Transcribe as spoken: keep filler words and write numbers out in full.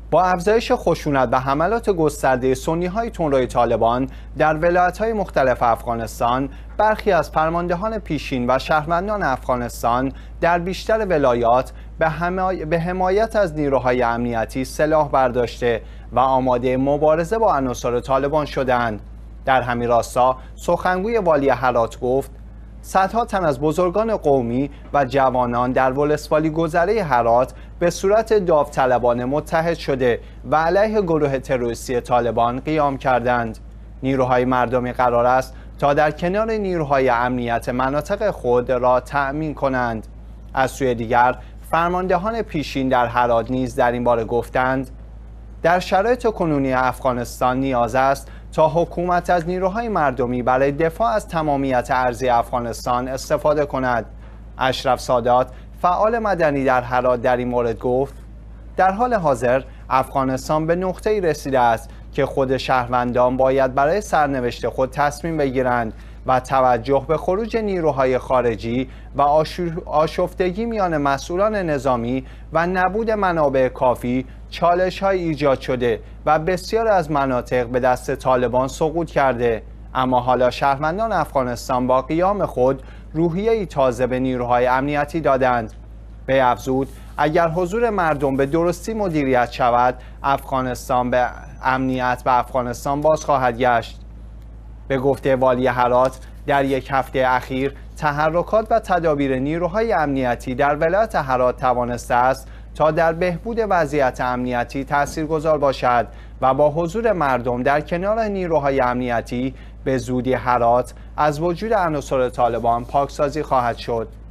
با افزایش خشونت و حملات گسترده سنی‌های تندروی طالبان در ولایت‌های مختلف افغانستان، برخی از فرماندهان پیشین و شهروندان افغانستان در بیشتر ولایات به, حمای... به حمایت از نیروهای امنیتی سلاح برداشته و آماده مبارزه با عناصر طالبان شدند. در همین راستا سخنگوی والی هرات گفت: صدها تن از بزرگان قومی و جوانان در ولسوالی گذره هرات به صورت داوطلبانه متحد شده و علیه گروه تروریستی طالبان قیام کردند. نیروهای مردمی قرار است تا در کنار نیروهای امنیت مناطق خود را تأمین کنند. از سوی دیگر فرماندهان پیشین در هرات نیز در این باره گفتند: در شرایط کنونی افغانستان نیاز است تا حکومت از نیروهای مردمی برای دفاع از تمامیت ارضی افغانستان استفاده کند. اشرف سادات، فعال مدنی در هرات، در این مورد گفت: در حال حاضر افغانستان به نقطه‌ای رسیده است که خود شهروندان باید برای سرنوشت خود تصمیم بگیرند و توجه به خروج نیروهای خارجی و آشفتگی میان مسئولان نظامی و نبود منابع کافی چالش‌های ایجاد شده و بسیار از مناطق به دست طالبان سقوط کرده. اما حالا شهروندان افغانستان با قیام خود روحیه‌ای تازه به نیروهای امنیتی دادند. به افزود: اگر حضور مردم به درستی مدیریت شود، افغانستان به امنیت و افغانستان باز خواهد گشت. به گفته والی هرات، در یک هفته اخیر تحرکات و تدابیر نیروهای امنیتی در ولایت هرات توانسته است تا در بهبود وضعیت امنیتی تاثیرگذار باشد و با حضور مردم در کنار نیروهای امنیتی به زودی هرات از وجود عناصر طالبان پاکسازی خواهد شد.